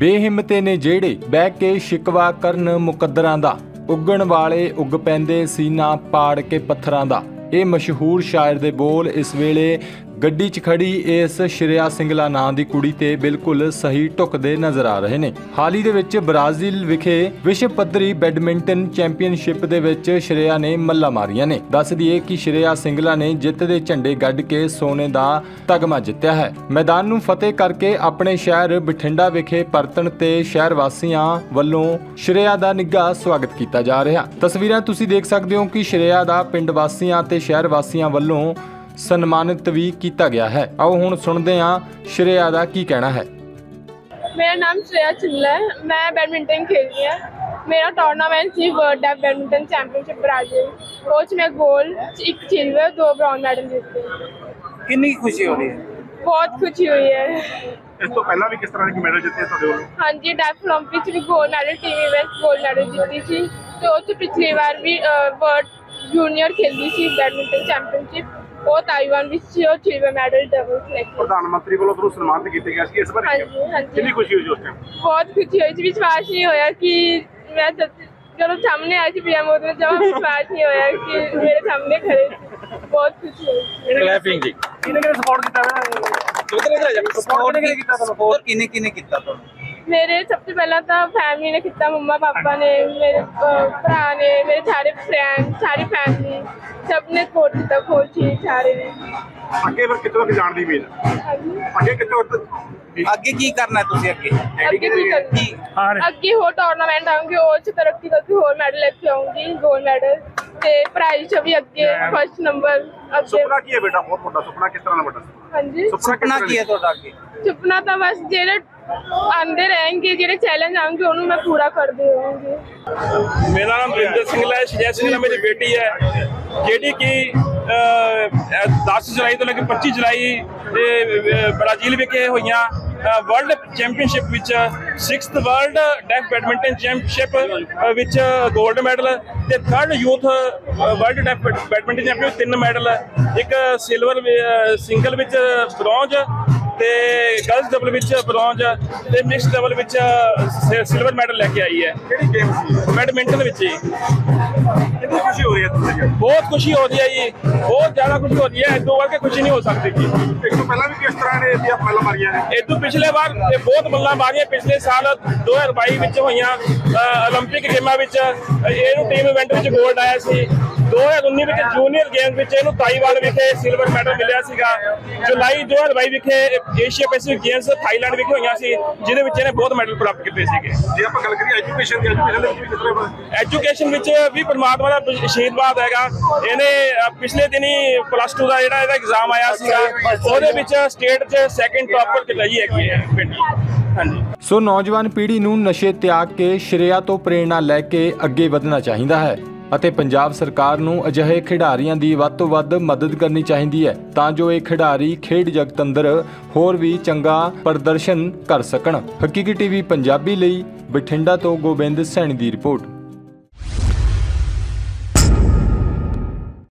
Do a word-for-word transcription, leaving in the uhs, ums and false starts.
बेहिम्मते ने जेड़े बह के शिकवा करन मुकद्दरां दा, उगण वाले उग पैंदे सीना पाड़ के पत्थरां दा। ये मशहूर शायर दे बोल इस वेले गड्डी च खड़ी इस श्रेया सिंगला नां दी कुड़ी ते बिल्कुल सही ढुकदे नजर आ रहे ने। हाल ही दे विच ब्राजील विखे विश्व पद्धरी बैडमिंटन चैंपीयनशिप दे विच श्रेया ने मल्ला मारियां ने। दस दिए कि श्रेया सिंगला ने जित दे झंडे गड्ढ के सोने दा तगमा जित्तिया है। मैदान नूं फतेह करके अपने शहर बठिंडा विखे परतण ते शहर वासियां वल्लों श्रेया दा निੱਘਾ स्वागत किया जा रहा। तस्वीरां तुसीं देख सकदे हो कि श्रेया दा पिंड वासियां ते शहर वासियां वल्लों सन्मानित भी किया गया है। आओ हुण सुनते हैं श्रेया दा की कहना है। मेरा नाम श्रेया चिल्ला है, मैं बैडमिंटन खेल रही हूँ। मेरा टूर्नामेंट थी वर्ल्ड बैडमिंटन चैंपियनशिप ब्राजील, वो मैं गोल्ड एक सिल्वर दो ब्रॉन्ज मेडल जीते। कितनी खुशी हो रही है? बहुत खुशी हुई है। इस तो पहला भी किस तरह के मेडल जीते ਤੁਹਾਡੇ ਵੱਲੋਂ? हाँ जी, डेफ ओलंपिक भी gold medal, team event gold medal जीती थी। तो उस पिछली बार भी वर्ल्ड जूनियर खेली थी बैडमिंटन चैंपियनशिप, ਉਹ ਤਾਈਵਾਨ ਵਿੱਚ ਸਿਲਵਰ ਮੈਡਲ ਡਬਲ ਸਿਲੈਕਟ। ਪ੍ਰਧਾਨ ਮੰਤਰੀ ਵੱਲੋਂ ਤੁਹਾਨੂੰ ਸਨਮਾਨਿਤ ਕੀਤਾ ਗਿਆ ਸੀ ਇਸ ਵਾਰ। ਹਾਂਜੀ ਹਾਂਜੀ, ਕਿੰਨੀ ਖੁਸ਼ੀ ਹੋਈ ਉਸ ਟਾਈਮ? ਬਹੁਤ ਖੁਸ਼ੀ ਹੋਈ ਸੀ, ਵਿਸ਼ਵਾਸ ਨਹੀਂ ਹੋਇਆ ਕਿ ਮੈਂ ਜਦੋਂ ਸਾਹਮਣੇ ਆਈ ਸੀ ਪੀਐਮ ਮੋਦੀ ਨੇ, ਜਮਾਂ ਵਿਸ਼ਵਾਸ ਨਹੀਂ ਹੋਇਆ ਕਿ ਮੇਰੇ ਸਾਹਮਣੇ ਖੜੇ ਸੀ। ਬਹੁਤ ਖੁਸ਼ੀ ਹੋਈ। ਕਲੈਪਿੰਗ ਜੀ ਕਿਹਨੇ ਕਿਹਨੇ ਸਪੋਰਟ ਕੀਤਾ? ਸਪੋਰਟ ਕਿਹਨੇ ਕੀਤਾ ਤੁਹਾਨੂੰ? ਹੋਰ ਕਿਹਨੇ ਕਿਹਨੇ ਕੀਤਾ ਤੁਹਾਨੂੰ? मेरे सबसे पहला तो फैमिली ने किया, मम्मा पापा ने, मेरे भरा ने, मेरे सारे फ्रेंड, सारी फैमिली सब ने सपोर्ट किया, कोच सारे ने। ਅੱਗੇ ਫਿਰ ਕਿੱਥੋਂ ਤੱਕ ਜਾਣ ਦੀ ਉਮੀਦ? ਅੱਗੇ ਕਿੱਥੋਂ ਅੱਗੇ ਕੀ ਕਰਨਾ ਹੈ ਤੁਸੀਂ? ਅੱਗੇ ਅੱਗੇ ਕੀ ਕਰਨਾ? ਅੱਗੇ ਹੋਰ ਟੂਰਨਾਮੈਂਟ ਆਉਂਗੇ, ਉਹ ਚ ਤਰੱਕੀ ਕਰਕੇ ਹੋਰ ਮੈਡਲ ਲੈ ਕੇ ਆਉਂਗੀ, ਗੋਲਡ ਮੈਡਲ ਤੇ ਪ੍ਰਾਈਜ਼ ਚ ਵੀ ਅੱਗੇ ਫਸਟ ਨੰਬਰ। ਅੱਗੇ ਸੁਪਨਾ ਕੀ ਹੈ ਬੇਟਾ? ਬਹੁਤ ਵੱਡਾ ਸੁਪਨਾ। ਕਿਸ ਤਰ੍ਹਾਂ ਦਾ ਵੱਡਾ? ਹਾਂਜੀ, ਸੁਪਨਾ ਕੀ ਹੈ ਤੁਹਾਡਾ ਅੱਗੇ? ਸੁਪਨਾ ਤਾਂ ਬਸ ਜਿਹੜੇ आंदे रहेंगे, ਜਿਹੜੇ चैलेंज आएंगे ਉਹਨੂੰ मैं पूरा करती रहूंगी। मेरा नाम वरिंदर सिंगला है। श्रेया सिंगला मेरी बेटी है, ਜਿਹੜੀ कि दस जुलाई तो लेकर पच्चीस जुलाई ब्राजील विखे हुई वर्ल्ड चैंपीयनशिप विच sixth world deaf badminton championship विच गोल्ड मैडल ते third youth world deaf badminton champion तीन मैडल, एक सिल्वर सिंगल विच ब्रॉन्ज ते गर्ल्स डबल विच ब्रॉन्ज ते मिक्स डबल विच सिल्वर मैडल लेके आई है। ਕਿਹੜੀ ਗੇਮ ਸੀ? बैडमिंटन विच ही। कितनी खुशी हो रही है तुझे? बहुत खुशी हो रही है जी, बहुत ज्यादा खुशी हो रही है। दो बार के खुशी नहीं हो सकती थी। एक तो पहला भी किस तरह ने दिया मल्ला मारिया है? ਇਹ ਤੋਂ ਪਿਛਲੇ ਵਾਰ ਬਹੁਤ ਮੱਲਾਂ ਮਾਰੀਆਂ। ਪਿਛਲੇ ਸਾਲ दो हज़ार बाईस ਵਿੱਚ ਹੋਈਆਂ 올림픽 ਗੇਮਾਂ ਵਿੱਚ ਇਹਨੂੰ ਟੀਮ ਇਵੈਂਟ ਵਿੱਚ 골ਡ ਆਇਆ ਸੀ। दो हज़ार उन्नीस ਵਿੱਚ ਜੂਨੀਅਰ ਗੇਮ ਵਿੱਚ ਇਹਨੂੰ ਤਾਈਵਾਨ ਵਿਖੇ ਸਿਲਵਰ ਮੈਡਲ ਮਿਲਿਆ ਸੀਗਾ। ਜੁਲਾਈ दो हज़ार बाईस ਵਿਖੇ ਏਸ਼ੀਆ ਪੈਸੀਫਿਕ ਗੇਮਸ ਥਾਈਲੈਂਡ ਵਿਖੇ ਹੋਈਆਂ ਸੀ, ਜਿਹਦੇ ਵਿੱਚ ਇਹਨੇ ਬਹੁਤ ਮੈਡਲ ਪ੍ਰਾਪਤ ਕੀਤੇ ਸੀਗੇ। ਜੇ ਆਪਾਂ ਗੱਲ ਕਰੀਏ ਐਜੂਕੇਸ਼ਨ ਦੀ, ਐਜੂਕੇਸ਼ਨ ਦੇ ਵਿੱਚ ਵੀ ਕਿਸ ਤਰ੍ਹਾਂ? ਐਜੂਕੇਸ਼ਨ ਵਿੱਚ ਵੀ ਪਰਮਾਤਮਾ ਦਾ ਆਸ਼ੀਰਵਾਦ ਹੈਗਾ। ਇਹਨੇ ਪਿਛਲੇ ਦਿਨੀ ਪਲੱਸ ਟੂ ਦਾ ਜਿਹੜਾ ਇਹਦਾ ਐਗਜ਼ਾਮ ਆਇਆ ਸੀਗਾ, ਉਹਦੇ ਵਿੱਚ ਸਟੇਟ 'ਚ ਸੈਕਿੰਡ ਟੌਪਰ ਲਈ ਹੈਗੀ ਹੈ ਬੇਟੀ। ਹਾਂਜੀ। ਸੋ ਨੌਜਵਾਨ ਪੀੜ੍ਹੀ ਨੂੰ ਨਸ਼ੇ ਤਿਆਗ ਕੇ ਸ਼੍ਰੇਆ ਤੋਂ ਪ੍ਰੇਰਣਾ ਲੈ ਕੇ ਅੱਗੇ ਵਧਣਾ ਚਾਹੀਦਾ ਹੈ ਅਤੇ ਪੰਜਾਬ ਸਰਕਾਰ ਨੂੰ ਅਜਿਹੇ ਖਿਡਾਰੀਆਂ ਦੀ ਵੱਧ ਤੋਂ ਵੱਧ ਮਦਦ ਕਰਨੀ ਚਾਹੀਦੀ ਹੈ ਤਾਂ ਜੋ ਇਹ ਖਿਡਾਰੀ ਖੇਡ ਜਗਤ ਅੰਦਰ ਹੋਰ ਵੀ ਚੰਗਾ ਪ੍ਰਦਰਸ਼ਨ ਕਰ ਸਕਣ। ਹਕੀਕੀ ਟੀਵੀ ਪੰਜਾਬੀ ਲਈ ਬਠਿੰਡਾ ਤੋਂ ਗੋਬਿੰਦ ਸੈਣੀ ਦੀ ਰਿਪੋਰਟ।